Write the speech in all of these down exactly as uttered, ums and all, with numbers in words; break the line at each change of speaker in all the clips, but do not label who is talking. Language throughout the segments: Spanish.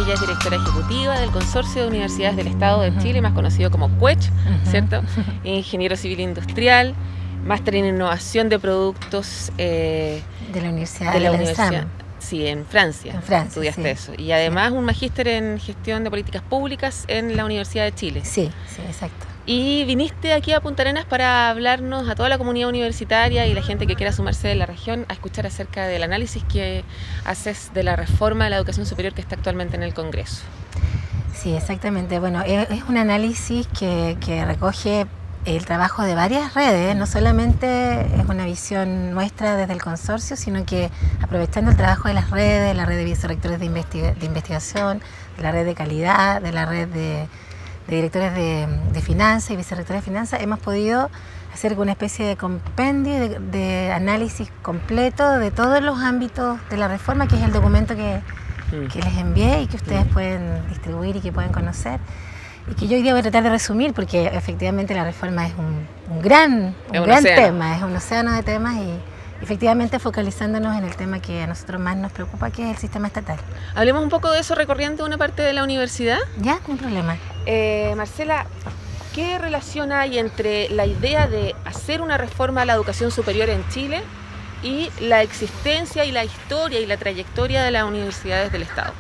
ella es directora ejecutiva del Consorcio de Universidades del Estado de Chile, más conocido como CUECH, ¿cierto? Ingeniero civil industrial, máster en innovación de productos
eh, de la Universidad
de la
de
Universidad. Sí, en Francia,
en Francia
estudiaste
sí.
eso. Y además sí. un magíster en gestión de políticas públicas en la Universidad de Chile.
Sí, sí, exacto.
Y viniste aquí a Punta Arenas para hablarnos a toda la comunidad universitaria y la gente que quiera sumarse de la región a escuchar acerca del análisis que haces de la reforma de la educación superior que está actualmente en el Congreso.
Sí, exactamente. Bueno, es, es un análisis que, que recoge el trabajo de varias redes, no solamente es una visión nuestra desde el consorcio, sino que aprovechando el trabajo de las redes, la red de vicerrectores de, investiga de investigación, de la red de calidad, de la red de, de directores de, de finanzas y vicerrectores de finanzas, hemos podido hacer una especie de compendio, de, de análisis completo de todos los ámbitos de la reforma, que es el documento que, que les envié y que ustedes pueden distribuir y que pueden conocer. Y que yo hoy día voy a tratar de resumir porque efectivamente la reforma es un, un gran, un un gran tema, es un océano de temas y efectivamente focalizándonos en el tema que a nosotros más nos preocupa, que es el sistema estatal.
Hablemos un poco de eso recorriendo una parte de la universidad.
Ya, no hay problema.
Eh, Marcela, ¿qué relación hay entre la idea de hacer una reforma a la educación superior en Chile y la existencia y la historia y la trayectoria de las universidades del Estado?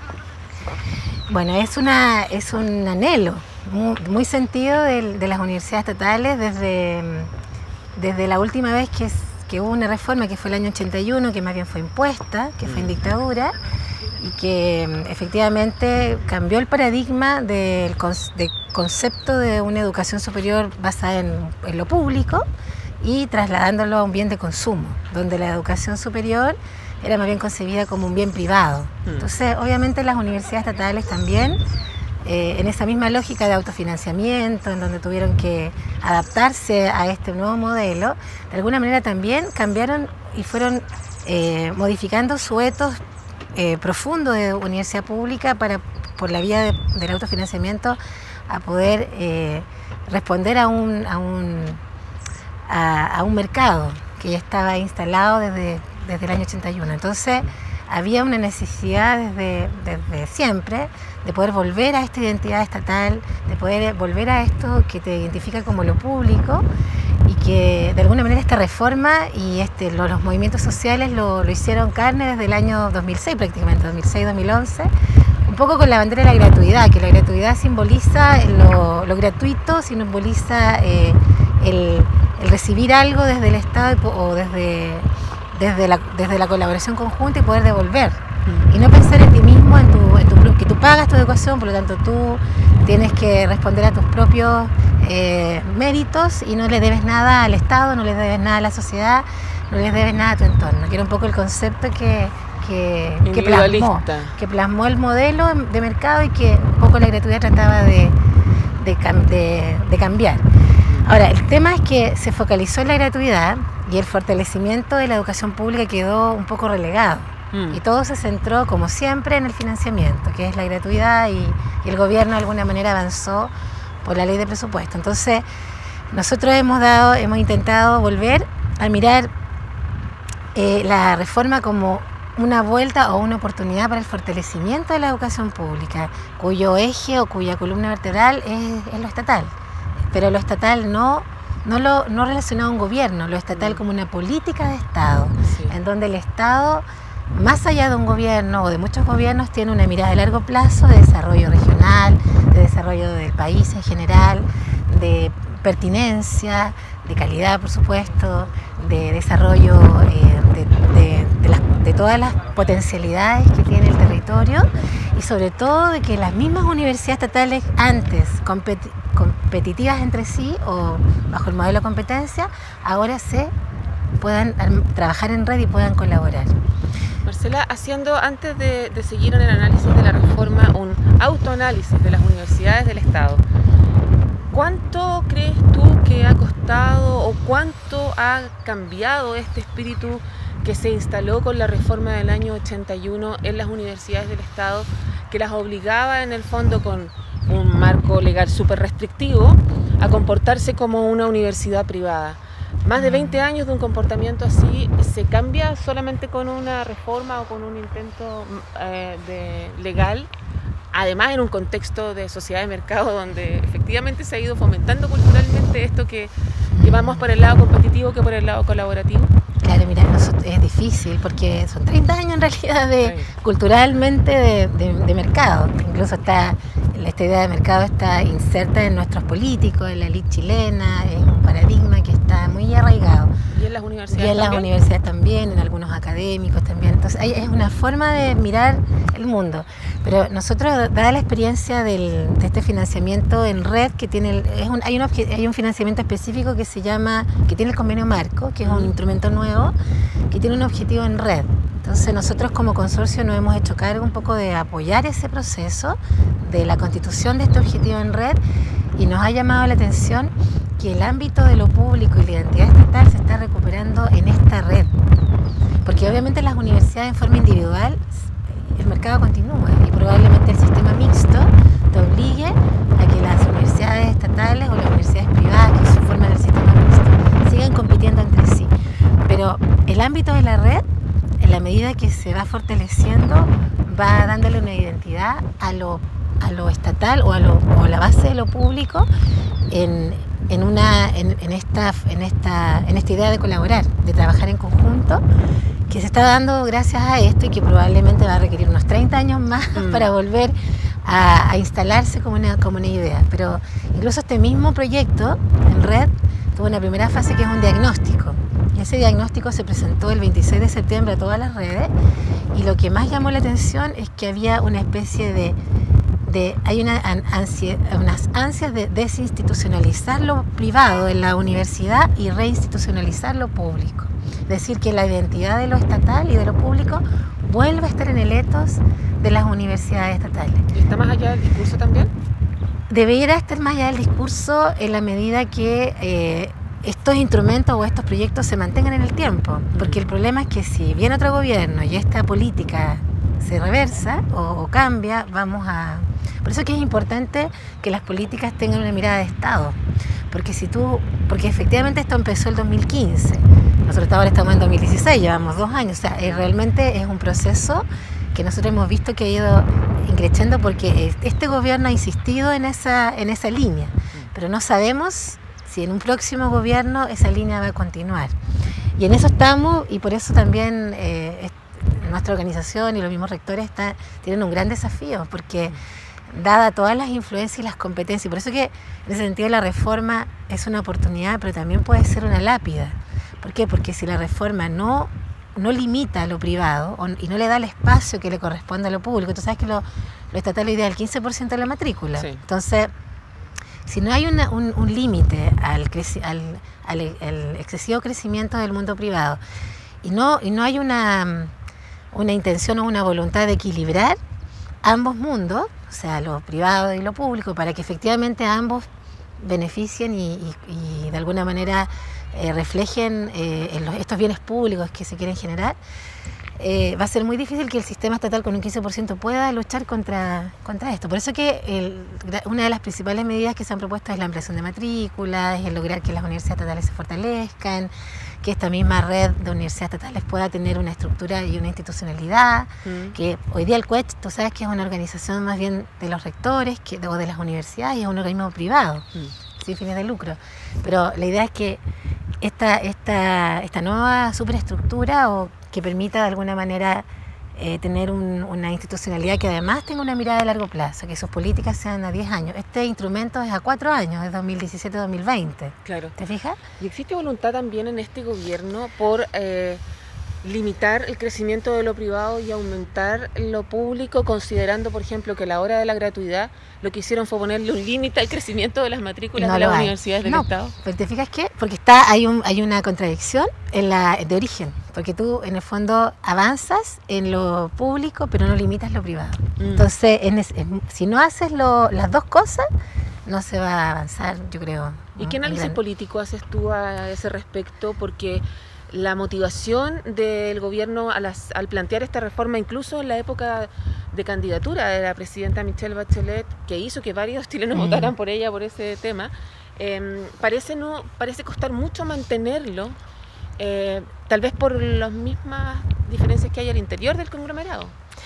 Bueno, es, una, es un anhelo muy, muy sentido de, de las universidades estatales desde, desde la última vez que, que hubo una reforma, que fue el año ochenta y uno, que más bien fue impuesta, que fue en dictadura, y que efectivamente cambió el paradigma del de concepto de una educación superior basada en, en lo público y trasladándolo a un bien de consumo, donde la educación superior era más bien concebida como un bien privado. Entonces, obviamente las universidades estatales también, eh, en esa misma lógica de autofinanciamiento, en donde tuvieron que adaptarse a este nuevo modelo, de alguna manera también cambiaron y fueron eh, modificando su etos eh, profundo de universidad pública para, por la vía de, del autofinanciamiento, a poder eh, responder a un, a, un, a, a un mercado que ya estaba instalado desde desde el año ochenta y uno. Entonces había una necesidad desde, desde siempre de poder volver a esta identidad estatal, de poder volver a esto que te identifica como lo público y que de alguna manera esta reforma y este, lo, los movimientos sociales lo, lo hicieron carne desde el año dos mil seis prácticamente, dos mil seis dos mil once, un poco con la bandera de la gratuidad, que la gratuidad simboliza lo, lo gratuito, simboliza eh, el, el recibir algo desde el Estado o desde... Desde la, desde la colaboración conjunta y poder devolver. Mm. Y no pensar en ti mismo, en tu, en tu, que tú pagas tu educación, por lo tanto tú tienes que responder a tus propios eh, méritos y no le debes nada al Estado, no le debes nada a la sociedad, no le debes nada a tu entorno. Que era un poco el concepto que, que, que, plasmó, que plasmó el modelo de mercado y que un poco la gratuidad trataba de, de, de, de cambiar. Ahora, el tema es que se focalizó en la gratuidad y el fortalecimiento de la educación pública quedó un poco relegado. Mm. Y todo se centró, como siempre, en el financiamiento, que es la gratuidad, y, y el gobierno de alguna manera avanzó por la ley de presupuesto. Entonces, nosotros hemos, dado, hemos intentado volver a mirar eh, la reforma como una vuelta o una oportunidad para el fortalecimiento de la educación pública, cuyo eje o cuya columna vertebral es, es lo estatal. Pero lo estatal no, no, lo, no relacionado a un gobierno, lo estatal como una política de Estado, sí. En donde el Estado, más allá de un gobierno o de muchos gobiernos, tiene una mirada de largo plazo de desarrollo regional, de desarrollo del país en general, de pertinencia, de calidad, por supuesto, de desarrollo eh, de, de, de, las, de todas las potencialidades que tiene el territorio y sobre todo de que las mismas universidades estatales antes competi competitivas entre sí o bajo el modelo de competencia, ahora se puedan trabajar en red y puedan colaborar.
Marcela, haciendo antes de, de seguir en el análisis de la reforma, un autoanálisis de las universidades del Estado, ¿cuánto crees tú que ha costado o cuánto ha cambiado este espíritu que se instaló con la reforma del año ochenta y uno en las universidades del Estado, que las obligaba en el fondo con un marco legal súper restrictivo a comportarse como una universidad privada? Más de veinte años de un comportamiento así, ¿se cambia solamente con una reforma o con un intento eh, de legal además en un contexto de sociedad de mercado donde efectivamente se ha ido fomentando culturalmente esto que, que va más por el lado competitivo que por el lado colaborativo.
Claro, mira, es difícil porque son treinta años en realidad de sí. culturalmente de, de, de mercado. Incluso está esta idea de mercado está inserta en nuestros políticos, en la elite chilena, es un paradigma que está muy arraigado.
Y en las universidades
Y en las
también.
universidades también, en algunos académicos también. Entonces hay, es una forma de mirar el mundo. Pero nosotros, dada la experiencia del, de este financiamiento en red, que tiene el, es un, hay, un, hay un financiamiento específico que se llama, que tiene el convenio marco, que es un instrumento nuevo, que tiene un objetivo en red. Entonces nosotros como consorcio nos hemos hecho cargo un poco de apoyar ese proceso de la constitución de este objetivo en red y nos ha llamado la atención que el ámbito de lo público y la identidad estatal se está recuperando en esta red. Porque obviamente las universidades en forma individual, el mercado continúa y probablemente el sistema mixto te obligue a que las universidades estatales o las universidades privadas que forman el sistema mixto sigan compitiendo entre sí. Pero el ámbito de la red, en la medida que se va fortaleciendo, va dándole una identidad a lo, a lo estatal o a, lo, o a la base de lo público en, en, una, en, en, esta, en, esta, en esta idea de colaborar, de trabajar en conjunto, que se está dando gracias a esto y que probablemente va a requerir unos treinta años más mm. para volver a, a instalarse como una, como una idea. Pero incluso este mismo proyecto en red tuvo una primera fase que es un diagnóstico. Ese diagnóstico se presentó el veintiséis de septiembre a todas las redes y lo que más llamó la atención es que había una especie de, de hay una ansia, unas ansias de desinstitucionalizar lo privado en la universidad y reinstitucionalizar lo público. Es decir, que la identidad de lo estatal y de lo público vuelva a estar en el ethos de las universidades estatales.
¿Y está más allá del discurso también?
Debería estar más allá del discurso en la medida que eh, estos instrumentos o estos proyectos se mantengan en el tiempo, porque el problema es que si viene otro gobierno y esta política se reversa o, o cambia, vamos a... Por eso que es importante que las políticas tengan una mirada de Estado, porque si tú, porque efectivamente esto empezó el dos mil quince, nosotros ahora estamos en dos mil dieciséis, llevamos dos años, o sea, realmente es un proceso que nosotros hemos visto que ha ido increciendo porque este gobierno ha insistido en esa, en esa línea, pero no sabemos si en un próximo gobierno esa línea va a continuar. Y en eso estamos y por eso también eh, nuestra organización y los mismos rectores está, tienen un gran desafío, porque dada todas las influencias y las competencias, y por eso que en ese sentido la reforma es una oportunidad, pero también puede ser una lápida. ¿Por qué? Porque si la reforma no, no limita a lo privado o, y no le da el espacio que le corresponde a lo público, tú sabes que lo, lo estatal hoy día es el quince por ciento de la matrícula. Sí. Entonces, si no hay una, un, un límite al, al, al, al excesivo crecimiento del mundo privado y no, y no hay una, una intención o una voluntad de equilibrar ambos mundos, o sea, lo privado y lo público, para que efectivamente ambos beneficien y, y, y de alguna manera eh, reflejen eh, en los, estos bienes públicos que se quieren generar, Eh, va a ser muy difícil que el sistema estatal con un quince por ciento pueda luchar contra, contra esto. Por eso que el, una de las principales medidas que se han propuesto es la ampliación de matrículas, es el lograr que las universidades estatales se fortalezcan, que esta misma red de universidades estatales pueda tener una estructura y una institucionalidad, mm. que hoy día el C U E Ch, tú sabes que es una organización más bien de los rectores que, o de las universidades, y es un organismo privado, mm. sin fines de lucro. Pero la idea es que esta, esta, esta nueva superestructura o que permita de alguna manera eh, tener un, una institucionalidad que además tenga una mirada de largo plazo, que sus políticas sean a diez años. Este instrumento es a cuatro años, es dos mil diecisiete a dos mil veinte.
Claro.
¿Te fijas?
¿Y existe voluntad también en este gobierno por eh, limitar el crecimiento de lo privado y aumentar lo público, considerando, por ejemplo, que a la hora de la gratuidad lo que hicieron fue ponerle un límite al crecimiento de las matrículas no de las hay. universidades del
no,
Estado?
Pero ¿te fijas qué? Porque está, hay, un, hay una contradicción en la, de origen, porque tú en el fondo avanzas en lo público pero no limitas lo privado. Mm. Entonces, en, en, si no haces lo, las dos cosas, no se va a avanzar, yo creo.
¿Y qué análisis gran... político haces tú a ese respecto? Porque la motivación del gobierno a las, al plantear esta reforma, incluso en la época de candidatura de la presidenta Michelle Bachelet, que hizo que varios chilenos mm. votaran por ella por ese tema, eh, parece, no, parece costar mucho mantenerlo, eh, tal vez por las mismas diferencias que hay al interior del conglomerado.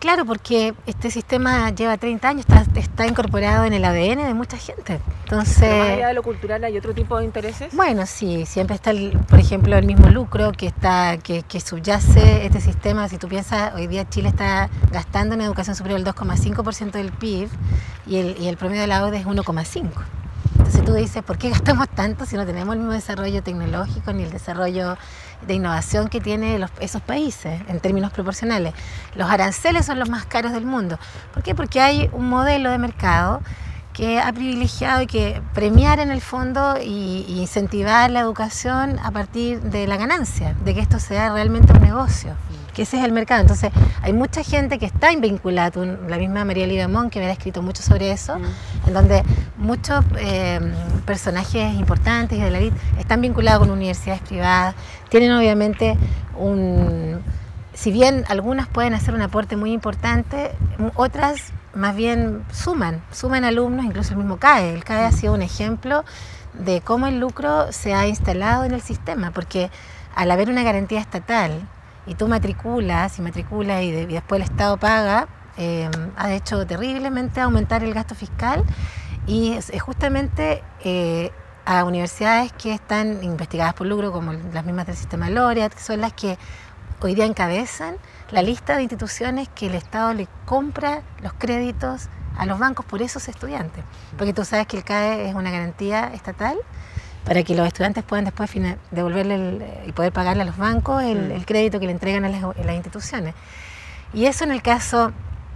Claro, porque este sistema lleva treinta años, está, está incorporado en el A D N de mucha gente. Entonces,
¿Pero más allá de lo cultural hay otro tipo de intereses?
Bueno, sí, siempre está, el, por ejemplo, el mismo lucro que está que, que subyace este sistema. Si tú piensas, hoy día Chile está gastando en educación superior el dos coma cinco por ciento del P I B y el, y el promedio de la O D E es uno coma cinco por ciento. Entonces tú dices, ¿por qué gastamos tanto si no tenemos el mismo desarrollo tecnológico ni el desarrollo de innovación que tienen los, esos países en términos proporcionales? Los aranceles son los más caros del mundo. ¿Por qué? Porque hay un modelo de mercado que ha privilegiado y que premiar en el fondo y, y incentivar la educación a partir de la ganancia, de que esto sea realmente un negocio, que ese es el mercado. Entonces hay mucha gente que está vinculada, tú, la misma María Olivia Mon, que hubiera escrito mucho sobre eso, mm. en donde muchos eh, personajes importantes y de la élite están vinculados con universidades privadas, tienen obviamente un... Si bien algunas pueden hacer un aporte muy importante, otras más bien suman, suman alumnos, incluso el mismo C A E. El C A E ha sido un ejemplo de cómo el lucro se ha instalado en el sistema, porque al haber una garantía estatal y tú matriculas y matriculas y, de, y después el Estado paga, eh, ha hecho terriblemente aumentar el gasto fiscal y es, es justamente eh, a universidades que están investigadas por lucro, como las mismas del sistema Laureate, que son las que hoy día encabezan la lista de instituciones que el Estado le compra los créditos a los bancos por esos estudiantes. Porque tú sabes que el C A E es una garantía estatal para que los estudiantes puedan después devolverle el, y poder pagarle a los bancos el, el crédito que le entregan a las, a las instituciones. Y eso en el caso,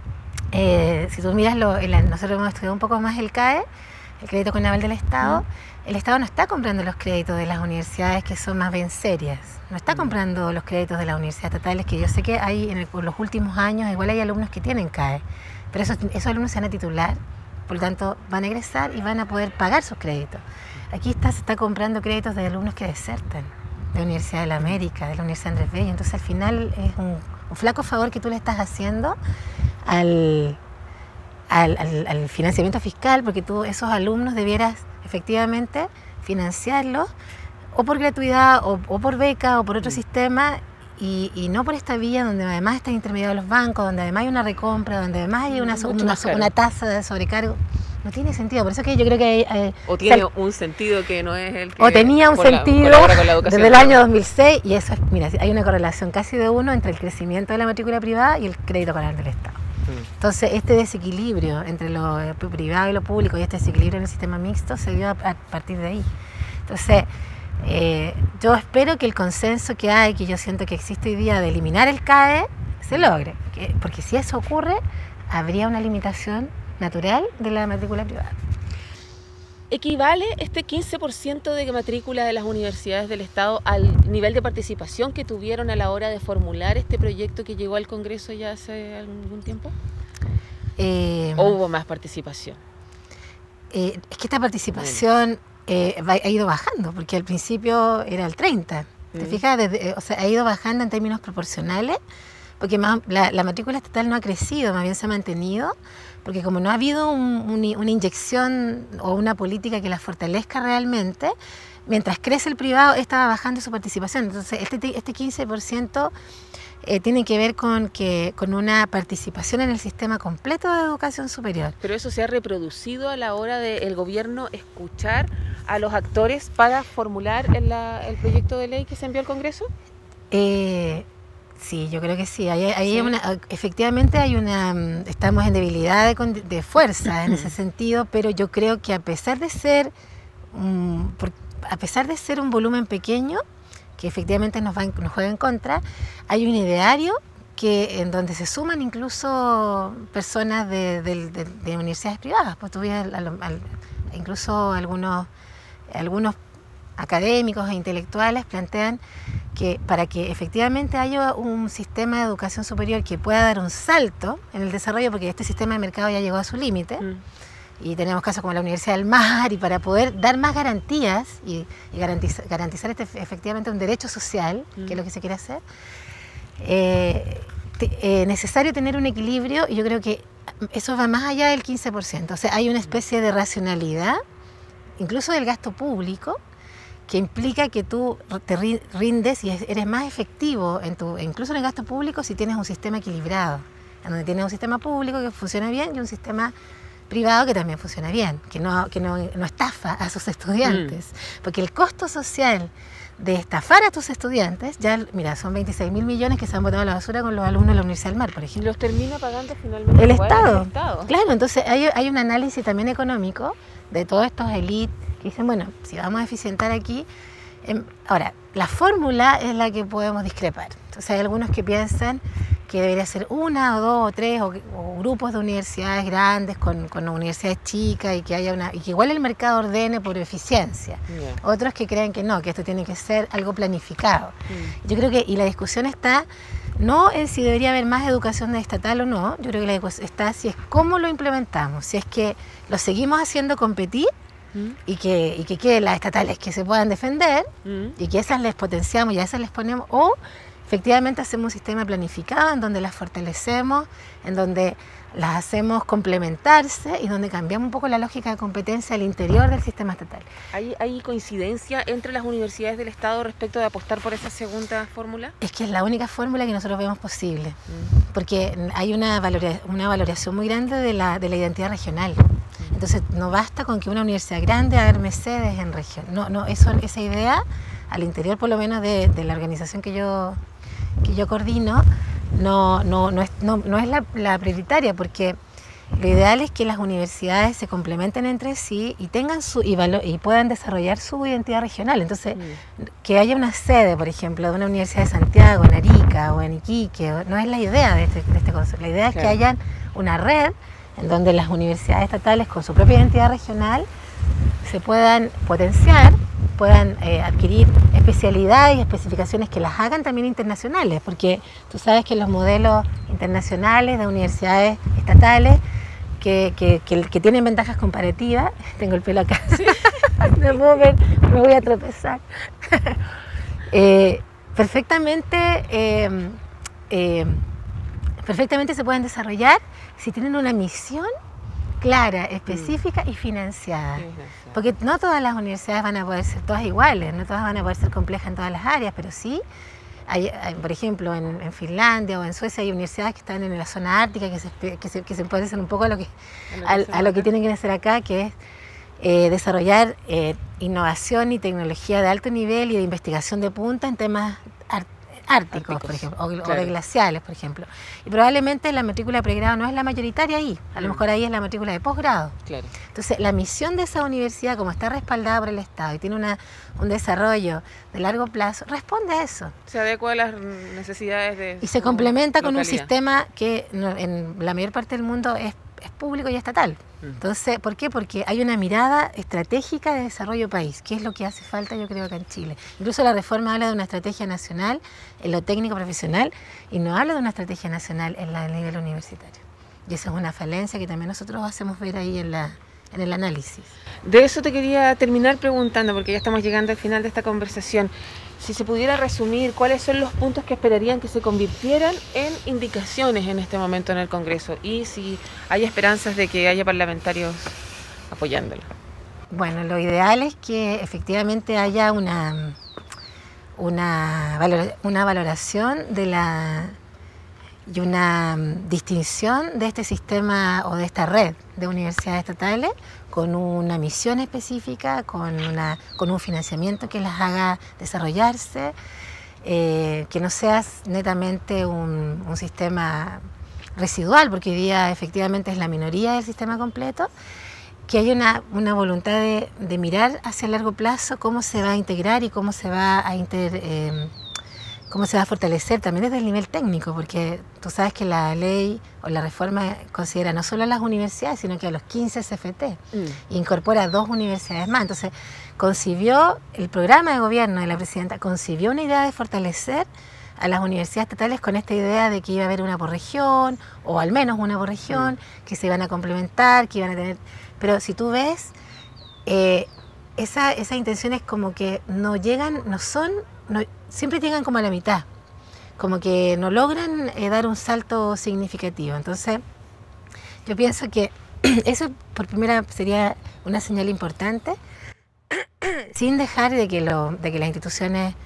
eh, si tú miras, lo, el, nosotros hemos estudiado un poco más el C A E, el crédito con aval del Estado, el Estado no está comprando los créditos de las universidades que son más bien serias, no está comprando los créditos de las universidades estatales, que yo sé que hay en, el, en los últimos años, igual hay alumnos que tienen C A E, pero esos, esos alumnos se van a titular, por lo tanto van a egresar y van a poder pagar sus créditos. Aquí está, se está comprando créditos de alumnos que desertan, de la Universidad de la América, de la Universidad Andrés Bello, entonces al final es un, un flaco favor que tú le estás haciendo al... Al, al, al financiamiento fiscal, porque tú esos alumnos debieras efectivamente financiarlos o por gratuidad o, o por beca o por otro mm. sistema y, y no por esta vía donde además están intermediados los bancos, donde además hay una recompra, donde además hay una, una, una tasa de sobrecargo. No tiene sentido, por eso es que yo creo que hay, hay,
o tiene o sea, un sentido que no es el que
o tenía un sentido la, desde el año dos mil seis y eso es, mira, hay una correlación casi de uno entre el crecimiento de la matrícula privada y el crédito con del Estado. Entonces, este desequilibrio entre lo privado y lo público y este desequilibrio en el sistema mixto se dio a, a partir de ahí. Entonces, eh, yo espero que el consenso que hay, que yo siento que existe hoy día de eliminar el C A E, se logre. Que, porque si eso ocurre, habría una limitación natural de la matrícula privada.
¿Equivale este quince por ciento de matrícula de las universidades del Estado al nivel de participación que tuvieron a la hora de formular este proyecto que llegó al Congreso ya hace algún tiempo? Eh, ¿O hubo más participación?
Eh, es que esta participación eh, va, ha ido bajando, porque al principio era el treinta. ¿Te mm. fijas? Desde, o sea, ha ido bajando en términos proporcionales, porque más, la, la matrícula estatal no ha crecido, más bien se ha mantenido, porque como no ha habido un, un, una inyección o una política que la fortalezca realmente, mientras crece el privado, estaba bajando su participación. Entonces, este, este quince por ciento eh, tiene que ver con, que, con una participación en el sistema completo de educación superior.
¿Pero eso se ha reproducido a la hora del gobierno escuchar a los actores para formular el, la, el proyecto de ley que se envió al Congreso?
Eh... Sí, yo creo que sí. Ahí, ahí ¿Sí? Una, efectivamente hay una, estamos en debilidad de, de fuerza en ese sentido, pero yo creo que a pesar de ser, um, por, a pesar de ser un volumen pequeño, que efectivamente nos, va, nos juega en contra, hay un ideario que en donde se suman incluso personas de, de, de, de universidades privadas, pues tuve al, al, incluso algunos, algunos académicos e intelectuales plantean que para que efectivamente haya un sistema de educación superior que pueda dar un salto en el desarrollo, porque este sistema de mercado ya llegó a su límite, mm. y tenemos casos como la Universidad del Mar, y para poder dar más garantías y, y garantizar, garantizar este, efectivamente un derecho social, mm. que es lo que se quiere hacer, eh, es eh, necesario tener un equilibrio, y yo creo que eso va más allá del quince por ciento, o sea, hay una especie de racionalidad, incluso del gasto público, que implica que tú te rindes y eres más efectivo, en tu, incluso en el gasto público, si tienes un sistema equilibrado en donde tienes un sistema público que funciona bien y un sistema privado que también funciona bien, que no, que no, no estafa a sus estudiantes. Mm. Porque el costo social de estafar a tus estudiantes, ya, mira, son veintiséis mil millones que se han botado a la basura con los alumnos de la Universidad del Mar, por ejemplo.
¿Los termina pagando finalmente
el Estado?
el Estado?
Claro, entonces hay, hay un análisis también económico de todos estos élites que dicen, bueno, si vamos a eficientar aquí, eh, ahora, la fórmula es la que podemos discrepar. Entonces hay algunos que piensan que debería ser una o dos o tres o, o grupos de universidades grandes con, con universidades chicas y que haya una y que igual el mercado ordene por eficiencia. Yeah. Otros que creen que no, que esto tiene que ser algo planificado. Mm. Yo creo que, y la discusión está no en si debería haber más educación estatal o no, yo creo que la discusión está si es cómo lo implementamos, si es que lo seguimos haciendo competir mm. y que, y que queden las estatales que se puedan defender mm. y que esas les potenciamos y a esas les ponemos, o efectivamente hacemos un sistema planificado en donde las fortalecemos, en donde las hacemos complementarse y donde cambiamos un poco la lógica de competencia al interior del sistema estatal.
¿Hay, hay coincidencia entre las universidades del Estado respecto de apostar por esa segunda fórmula?
Es que es la única fórmula que nosotros vemos posible, mm. porque hay una, valora, una valoración muy grande de la, de la identidad regional. Mm. Entonces no basta con que una universidad grande arme sedes en región. No, no, eso, esa idea, al interior por lo menos de, de la organización que yo... que yo coordino, no, no, no es, no, no es la, la prioritaria, porque lo ideal es que las universidades se complementen entre sí y tengan su y, valo, y puedan desarrollar su identidad regional. Entonces, mm. que haya una sede, por ejemplo, de una universidad de Santiago, en Arica o en Iquique, no es la idea de este, de este concepto. La idea es claro. que haya una red en donde las universidades estatales con su propia identidad regional se puedan potenciar, puedan eh, adquirir especialidades y especificaciones que las hagan también internacionales, porque tú sabes que los modelos internacionales de universidades estatales que, que, que, que tienen ventajas comparativas, tengo el pelo acá, ¿sí? me, puedo ver, me voy a tropezar, eh, perfectamente, eh, eh, perfectamente se pueden desarrollar si tienen una misión clara, específica mm. y financiada. Sí, sí, sí. Porque no todas las universidades van a poder ser todas iguales, no todas van a poder ser complejas en todas las áreas, pero sí, hay, hay, por ejemplo, en, en Finlandia o en Suecia hay universidades que están en la zona ártica que se, que se, que se parecen un poco a lo que, a lo que, a, a lo que tienen que hacer acá, que es eh, desarrollar eh, innovación y tecnología de alto nivel y de investigación de punta en temas árticos. Árticos, por ejemplo, o, claro. o de glaciales, por ejemplo. Y probablemente la matrícula de pregrado no es la mayoritaria ahí, a lo mm. mejor ahí es la matrícula de posgrado. Claro. Entonces, la misión de esa universidad, como está respaldada por el Estado y tiene una, un desarrollo de largo plazo, responde a eso.
Se adecua a las necesidades de...
Y se complementa con localidad. Un sistema que no, en la mayor parte del mundo es, es público y estatal. Entonces, ¿por qué? Porque hay una mirada estratégica de desarrollo país, que es lo que hace falta yo creo acá en Chile. Incluso la reforma habla de una estrategia nacional en lo técnico profesional y no habla de una estrategia nacional en la, el nivel universitario. Y esa es una falencia que también nosotros hacemos ver ahí en, la, en el análisis.
De eso te quería terminar preguntando, porque ya estamos llegando al final de esta conversación. Si se pudiera resumir, ¿cuáles son los puntos que esperarían que se convirtieran en indicaciones en este momento en el Congreso? Y si hay esperanzas de que haya parlamentarios apoyándolo.
Bueno, lo ideal es que efectivamente haya una, una, valor, una valoración de la, y una distinción de este sistema o de esta red de universidades estatales con una misión específica, con, una, con un financiamiento que las haga desarrollarse, eh, que no sea netamente un, un sistema residual, porque hoy día efectivamente es la minoría del sistema completo, que haya una, una voluntad de, de mirar hacia el largo plazo cómo se va a integrar y cómo se va a inter, eh, cómo se va a fortalecer también desde el nivel técnico, porque tú sabes que la ley o la reforma considera no solo a las universidades, sino que a los quince C F T, mm. incorpora dos universidades más. Entonces, concibió, el programa de gobierno de la presidenta concibió una idea de fortalecer a las universidades estatales con esta idea de que iba a haber una por región, o al menos una por región, mm. que se iban a complementar, que iban a tener... Pero si tú ves, eh, esa, esas intenciones como que no llegan, no son... No, siempre llegan como a la mitad, como que no logran eh, dar un salto significativo. Entonces, yo pienso que eso por primera sería una señal importante, sin dejar de que, lo, de que las instituciones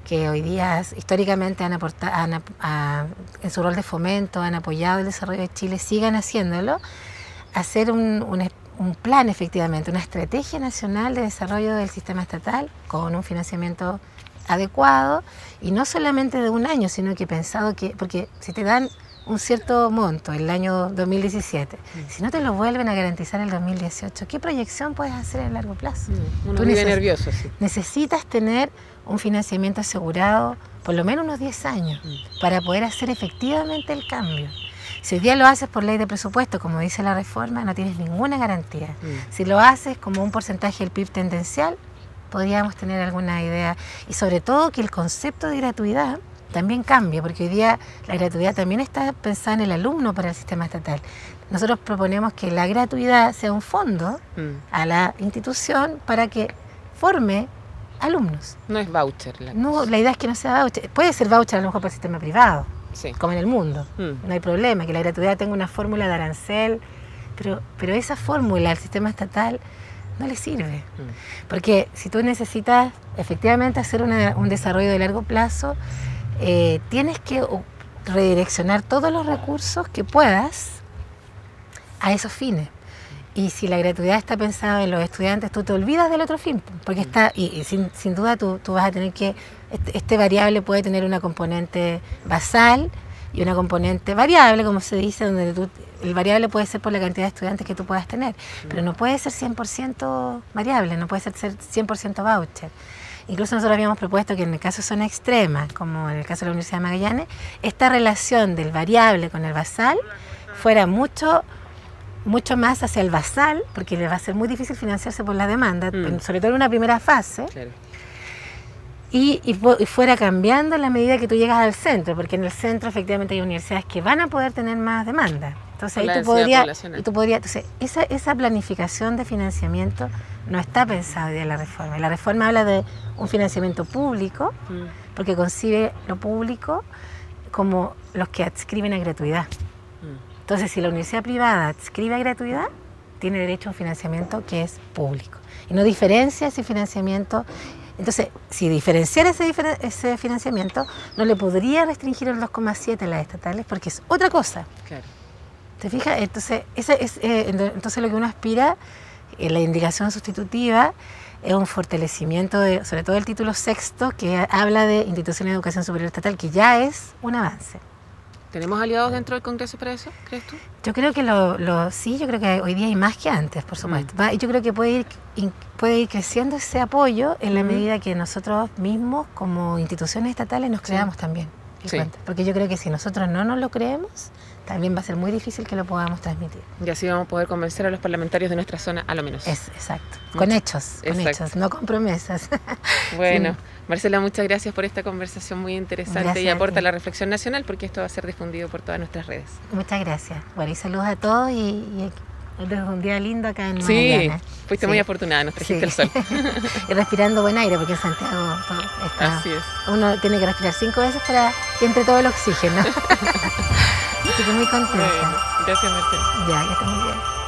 que hoy día históricamente han aportado, han, a, en su rol de fomento, han apoyado el desarrollo de Chile, sigan haciéndolo, hacer un, un, un plan efectivamente, una estrategia nacional de desarrollo del sistema estatal con un financiamiento adecuado y no solamente de un año, sino que pensado que, porque si te dan un cierto monto el año dos mil diecisiete, mm. si no te lo vuelven a garantizar el dos mil dieciocho, ¿qué proyección puedes hacer a largo plazo?
Mm. Uno vive nervioso, sí.
Necesitas tener un financiamiento asegurado por lo menos unos diez años mm. para poder hacer efectivamente el cambio. Si hoy día lo haces por ley de presupuesto, como dice la reforma, no tienes ninguna garantía. Mm. Si lo haces como un porcentaje del P I B tendencial, podríamos tener alguna idea. Y sobre todo que el concepto de gratuidad también cambia, porque hoy día la gratuidad también está pensada en el alumno para el sistema estatal. Nosotros proponemos que la gratuidad sea un fondo mm. a la institución para que forme alumnos.
No es voucher. La,
no, la idea es que no sea voucher. Puede ser voucher a lo mejor para el sistema privado, sí. como en el mundo. Mm. No hay problema, que la gratuidad tenga una fórmula de arancel, pero, pero esa fórmula al sistema estatal no le sirve. Mm. Porque si tú necesitas efectivamente hacer una, un desarrollo de largo plazo, Eh, tienes que redireccionar todos los recursos que puedas a esos fines. Y si la gratuidad está pensada en los estudiantes, tú te olvidas del otro fin, porque está, y, y sin, sin duda tú, tú vas a tener que, este, este variable puede tener una componente basal y una componente variable, como se dice, donde tú, el variable puede ser por la cantidad de estudiantes que tú puedas tener, pero no puede ser cien por ciento variable, no puede ser, ser cien por ciento voucher. Incluso nosotros habíamos propuesto que en el caso de zona extrema, como en el caso de la Universidad de Magallanes, esta relación del variable con el basal fuera mucho, mucho más hacia el basal, porque le va a ser muy difícil financiarse por la demanda, mm. sobre todo en una primera fase, claro. y, y, y fuera cambiando en la medida que tú llegas al centro, porque en el centro efectivamente hay universidades que van a poder tener más demanda. Entonces ahí tú podrías, y tú podrías, entonces esa, esa planificación de financiamiento no está pensada en la reforma. La reforma habla de un financiamiento público, mm. porque concibe lo público como los que adscriben a gratuidad. Mm. Entonces, si la universidad privada adscribe a gratuidad, tiene derecho a un financiamiento que es público. Y no diferencia ese financiamiento. Entonces, si diferenciara ese, ese financiamiento, no le podría restringir el dos coma siete a las estatales, porque es otra cosa. Claro. ¿Te fijas? Entonces, esa es, eh, entonces lo que uno aspira, eh, la indicación sustitutiva, es un fortalecimiento, de, sobre todo del título sexto, que habla de instituciones de educación superior estatal, que ya es un avance.
¿Tenemos aliados dentro del Congreso para eso, crees tú?
Yo creo que lo, lo sí, yo creo que hoy día hay más que antes, por supuesto. Mm. Yo creo que puede ir, in, puede ir creciendo ese apoyo en la mm. medida que nosotros mismos, como instituciones estatales, nos creamos sí. también. Sí. Porque yo creo que si nosotros no nos lo creemos, también va a ser muy difícil que lo podamos transmitir.
Y así vamos a poder convencer a los parlamentarios de nuestra zona, a lo menos.
Es, exacto. Mucho. Con hechos, con exacto. hechos, no con promesas.
Bueno, sí. Marcela, muchas gracias por esta conversación muy interesante gracias y aporta a la reflexión nacional, porque esto va a ser difundido por todas nuestras redes.
Muchas gracias. Bueno, y saludos a todos y, y es un día lindo acá en
Sí,
Magallanes.
fuiste sí. muy afortunada, nos trajiste sí. el sol.
Y respirando buen aire, porque en Santiago todo está,
así es.
Uno tiene que respirar cinco veces para que entre todo el oxígeno. Así que muy contenta.
Bueno, gracias, Marcela.
Ya, que esté muy bien.